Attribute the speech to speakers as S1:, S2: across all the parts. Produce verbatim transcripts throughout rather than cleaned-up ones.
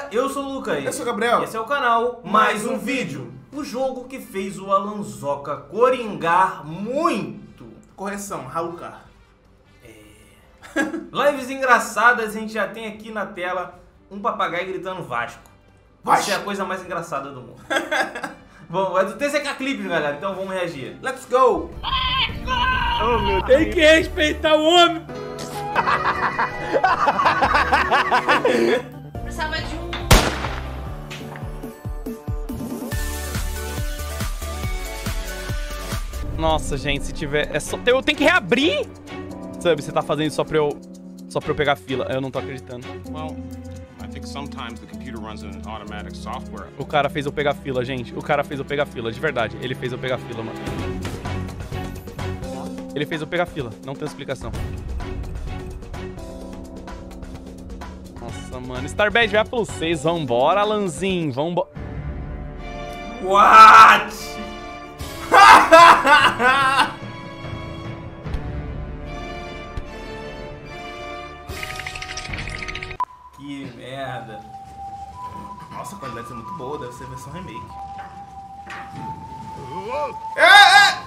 S1: eu sou o Lucas.
S2: Eu sou o Gabriel.
S1: Esse é o canal Mais Um Vídeo. O jogo que fez o Alanzoca coringar muito.
S2: Correção, ralucar.
S1: É. Lives engraçadas, a gente já tem aqui na tela um papagaio gritando Vasco. Vasco! Isso é a coisa mais engraçada do mundo. Bom, mas tem esse clipe, galera, então vamos reagir.
S2: Let's go!
S3: Oh, meu Deus. Tem que respeitar o homem!
S4: Precisava de um...
S3: Nossa, gente, se tiver... É só... Eu tenho que reabrir? Sabe, você tá fazendo isso só pra eu... Só pra eu pegar fila. Eu não tô acreditando.
S5: Well, I think sometimes the computer runs in automatic software.
S3: O cara fez eu pegar fila, gente. O cara fez eu pegar fila, de verdade. Ele fez eu pegar fila, mano. Ele fez eu pegar fila. Não tem explicação. Nossa, mano. Starbad vai pelo seis. Vambora, Alanzinho. Vambora.
S1: What? Que merda.
S2: Nossa, a qualidade é muito boa, deve ser a versão remake. É, é!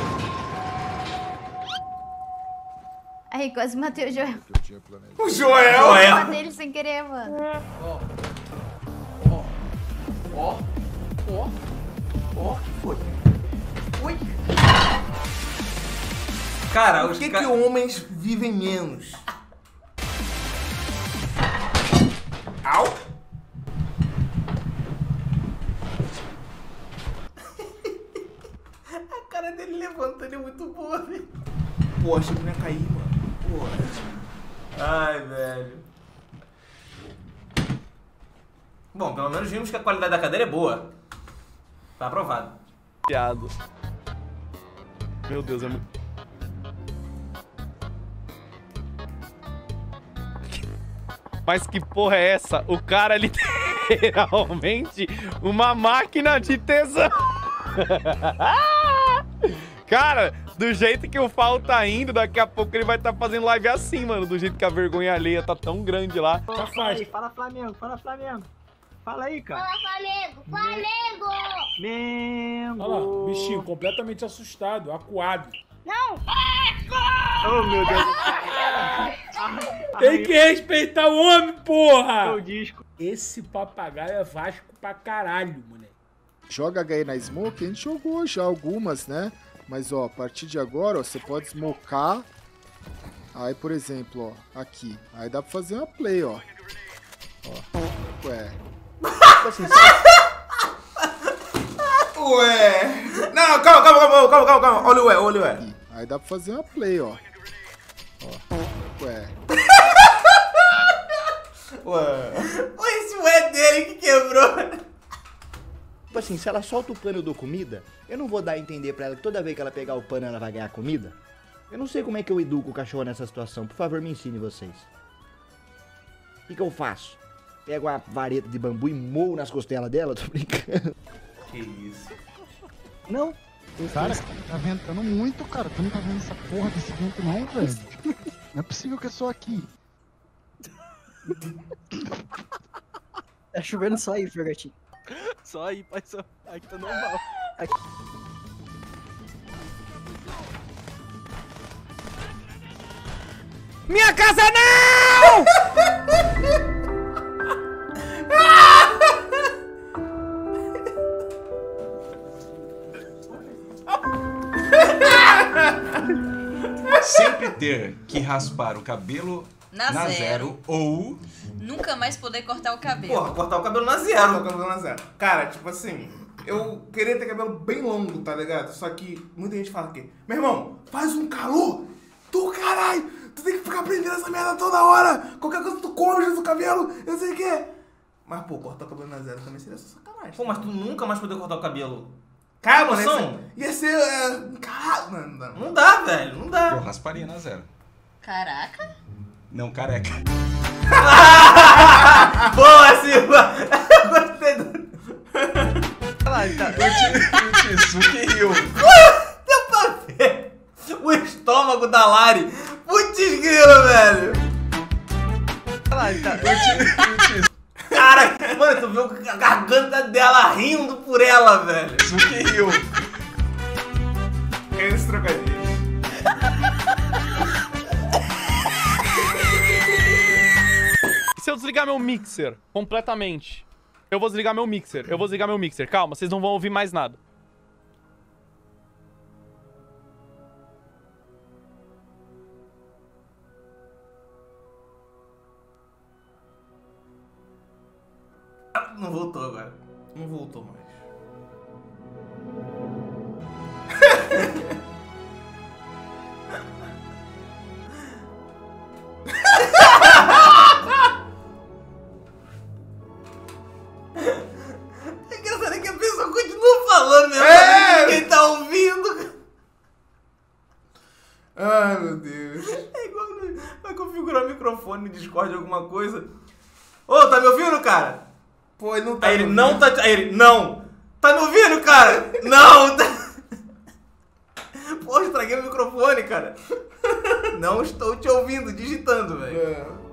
S6: Aí, quase matei o Joel.
S2: O Joel!
S1: Joel.
S6: Matei ele sem querer, mano.
S2: Ó, ó, ó, ó, ó, que foi? Ui!
S1: Cara,
S2: Por
S1: os
S2: que
S1: ca...
S2: que homens vivem menos? Au!
S1: A cara dele levantando é muito boa, velho.
S2: Pô, achei que não ia cair, mano. Pô.
S1: Ai, velho. Bom, pelo menos vimos que a qualidade da cadeira é boa. Tá aprovado.
S3: Piado. Meu Deus, é muito... Mas que porra é essa? O cara é literalmente uma máquina de tesão. Cara, do jeito que o Fal tá indo, daqui a pouco ele vai estar tá fazendo live assim, mano. Do jeito que a vergonha alheia tá tão grande lá.
S7: Fala aí, fala Flamengo, fala Flamengo. Fala aí, cara.
S4: Fala, Flamengo! Flamengo!
S7: Mengo.
S8: Olha lá, o bichinho completamente assustado, acuado.
S4: Não!
S7: Oh, meu Deus.
S8: Tem que respeitar o homem, porra!
S7: O disco.
S8: Esse papagaio é Vasco pra caralho, moleque.
S9: Joga H E na Smoke, a gente jogou já algumas, né? Mas, ó, a partir de agora, ó, você pode smocar. Aí, por exemplo, ó, aqui. Aí dá pra fazer uma play, ó. Ó, ué. Assim,
S2: Ué! Não, calma, calma, calma, calma, calma, calma. Olha o ué, olha o ué.
S9: aqui. Aí dá pra fazer uma play, ó. Ó, ué.
S2: Ué.
S1: Olha esse ué dele que quebrou.
S10: Tipo assim, se ela solta o pano e eu dou comida, eu não vou dar a entender pra ela que toda vez que ela pegar o pano ela vai ganhar comida? Eu não sei como é que eu educo o cachorro nessa situação. Por favor, me ensine vocês. O que que eu faço? Pego uma vareta de bambu e moo nas costelas dela? Tô brincando.
S1: Que isso?
S10: Não.
S11: Cara, tá ventando muito, cara. Tu não tá vendo essa porra desse vento não, velho? Não é possível que é só aqui.
S7: Tá chovendo só aí, Fergatinho.
S3: Só aí, pai, só... Aqui tá normal.
S7: Aqui.
S3: Minha casa não!
S12: Sempre ter que raspar o cabelo
S4: Na,
S12: na
S4: zero.
S12: zero ou...
S4: Nunca mais poder cortar o cabelo.
S1: Porra, cortar o cabelo na
S2: Cortar o
S1: zero.
S2: cabelo na zero. Cara, tipo assim, eu queria ter cabelo bem longo, tá ligado? Só que muita gente fala que, meu irmão, faz um calor do caralho, tu tem que ficar prendendo essa merda toda hora, qualquer coisa tu come o cabelo, eu sei o que. Mas, pô, cortar o cabelo na zero também seria só sacanagem.
S1: Pô, mas tu nunca mais poder cortar o cabelo.
S2: Cara, mano,
S1: Noção?
S2: ia ser, é, caralho, mano, não.
S1: Não dá, velho, não
S12: Eu
S1: dá.
S12: rasparia na zero.
S4: Caraca.
S12: Não careca.
S1: Boa, Silva! Gostei do...
S12: O Tsuki riu.
S1: Deu pra ver o estômago da Lari. Putz grilo, velho.
S12: O Tsuki
S1: Cara, Mano, tu viu a garganta dela rindo por ela, velho.
S12: Isso que riu.
S2: Eles trocadilhos.
S3: E se eu desligar meu mixer completamente? Eu vou desligar meu mixer. Eu vou desligar meu mixer. Calma, vocês não vão ouvir mais nada.
S1: Não voltou agora.
S2: Não voltou mais.
S1: É engraçado que a pessoa continua falando mesmo,
S2: É!
S1: ninguém tá ouvindo.
S2: Ai, meu Deus.
S1: É igual vai configurar o microfone no Discord alguma coisa. Ô, tá me ouvindo, cara?
S2: Pô, ele não tá
S1: Aí
S2: me
S1: ele,
S2: ouvindo.
S1: não tá... Aí ele, não. Tá me ouvindo, cara? Não. Tá... Pô, estraguei o microfone, cara. Não estou te ouvindo, digitando, velho.
S2: É.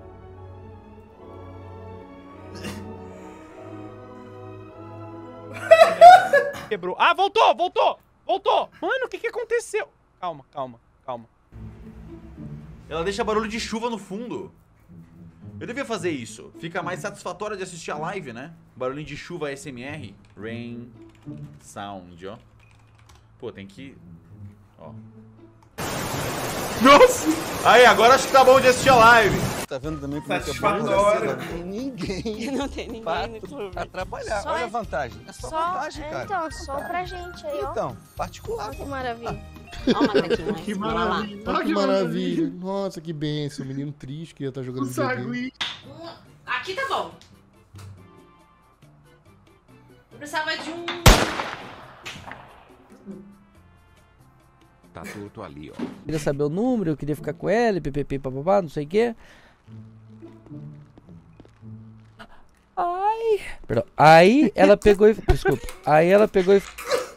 S3: Quebrou. Ah, voltou, voltou, voltou. Mano, o que que aconteceu? Calma, calma, calma.
S13: Ela deixa barulho de chuva no fundo. Eu devia fazer isso. Fica mais satisfatório de assistir a live, né? Barulhinho de chuva A S M R. Rain sound, ó. Pô, tem que... Ó. Nossa! Aí, agora acho que tá bom de assistir a live.
S14: Tá vendo também como é que é bom?
S2: Satisfatório.
S14: Não tem ninguém.
S4: Não tem ninguém
S14: pra,
S4: no clube.
S14: pra trabalhar.
S4: Só
S14: Olha
S4: é-
S14: a vantagem. É só,
S4: Só,
S14: vantagem, cara.
S4: então, só pra gente aí, ó.
S14: Então, particular.
S4: Olha que maravilha. Ó o macaquinho mais.
S11: Que
S4: Bora lá.
S11: maravilha.
S14: Olha que maravilha. Nossa, que benção. Menino triste que ia estar jogando videogame.
S4: Aqui tá bom. Eu precisava de um...
S13: Tá torto ali, ó.
S15: Queria saber o número, eu queria ficar com ela, ppp, papapá, não sei o quê. Ai. Perdão. Aí ela pegou e. Desculpa. Aí ela pegou e.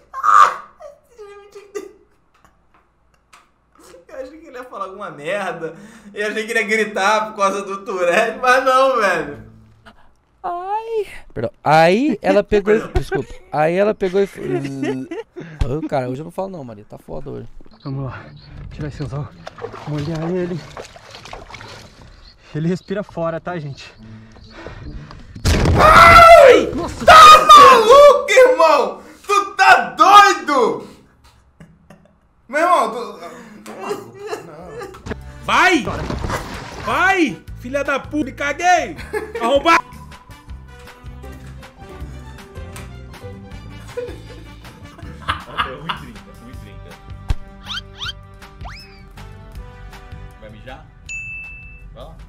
S1: Eu achei que ele ia falar alguma merda. Eu achei que ele ia gritar por causa do Tourette, mas não, velho.
S15: Ai. Perdão. Aí ela pegou e. Desculpa. Aí ela pegou e. Oh, cara, hoje eu não falo não, Maria. Tá foda hoje.
S7: Vamos lá. Tirar esse anzol. Molhar ele. Ele respira fora, tá, gente?
S2: Ai! Nossa, tá maluco, irmão? Tu tá doido? Meu irmão, tu...
S8: Vai! Vai! Filha da puta, me caguei! Arrombar!
S13: É um e trinta, um e trinta. Vai mijar? Vai lá.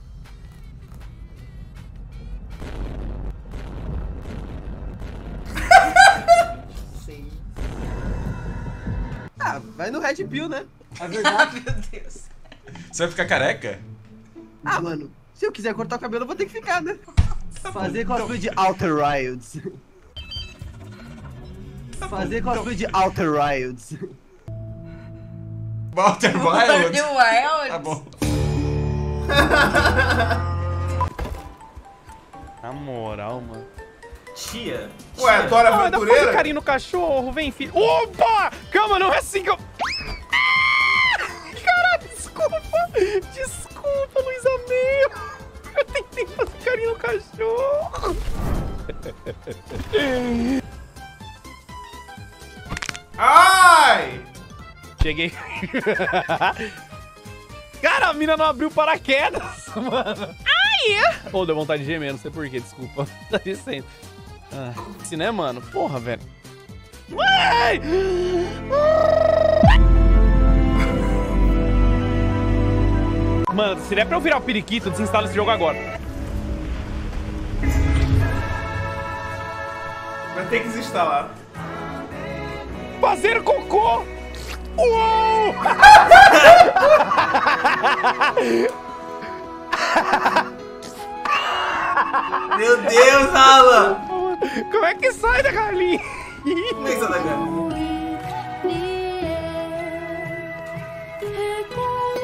S14: Ah, vai no Red Pill, né?
S12: A verdade, meu Deus. Você vai ficar careca?
S14: Ah, mano, se eu quiser cortar o cabelo, eu vou ter que ficar, né? Fazer cosplay de Outer Wilds. Fazer cosplay de Outer Wilds.
S12: Outer
S4: Wilds? Wilds?
S12: Tá bom.
S3: Na moral, mano.
S1: Tia.
S2: Ué, Dora
S3: Ah, dá pra
S2: Aventureira?
S3: fazer carinho no cachorro, vem, filho. Opa! Calma, não é assim que eu... Caralho, desculpa. Desculpa, Luísa Meio. Eu tentei fazer carinho no cachorro.
S2: Ai!
S3: Cheguei. Cara, a mina não abriu paraquedas, mano. Ai! Pô, deu vontade de gemer, não sei porquê, desculpa. Tá descendo. Ah, se né, mano? Porra, velho. Ué! Mano, se der pra eu virar o periquito, desinstala esse jogo agora.
S2: Vai ter que desinstalar.
S3: Fazer cocô! Uou!
S1: Meu Deus, Alan!
S3: Como é que sai da galinha?
S1: Como é que sai da galinha?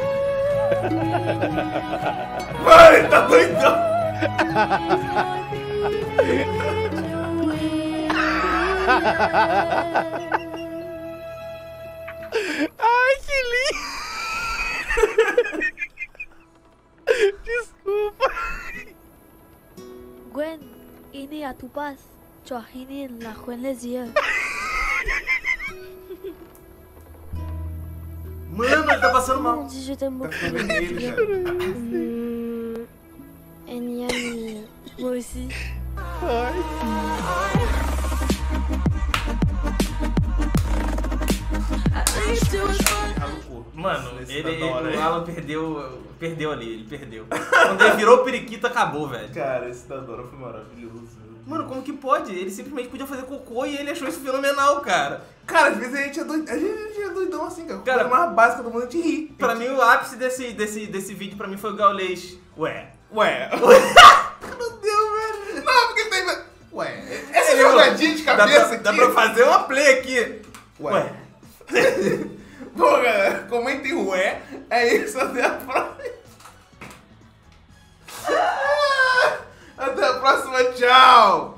S2: Mano, ele tá doidão!
S3: Ai, que lindo! Desculpa.
S16: Gwen, ini atupas. Joaquinin lakuin lezia.
S1: Mano, ele tá passando mal.
S16: Enyan, Moisi.
S1: Mano, ele, o Alan perdeu, perdeu ali, ele perdeu. Quando ele virou o periquito, acabou, velho.
S2: Cara, esse da Dora foi maravilhoso.
S1: Mano, como que pode? Ele simplesmente podia fazer cocô e ele achou isso fenomenal, cara.
S2: Cara, às vezes a gente é doidão, a gente é doidão assim, cara.
S1: Cara,
S2: a coisa mais básica do mundo é de rir.
S1: Pra mim, o ápice desse, desse, desse vídeo pra mim foi o Gaulês. Ué.
S2: Ué. Meu Deus, velho. Não, porque ele tem... Ué. Essa
S1: Ele-
S2: jogadinha de cabeça
S1: dá pra,
S2: aqui...
S1: Dá pra fazer uma play aqui.
S2: Ué. Pô, galera, comentem ué. É isso, até a próxima. Até a próxima, tchau.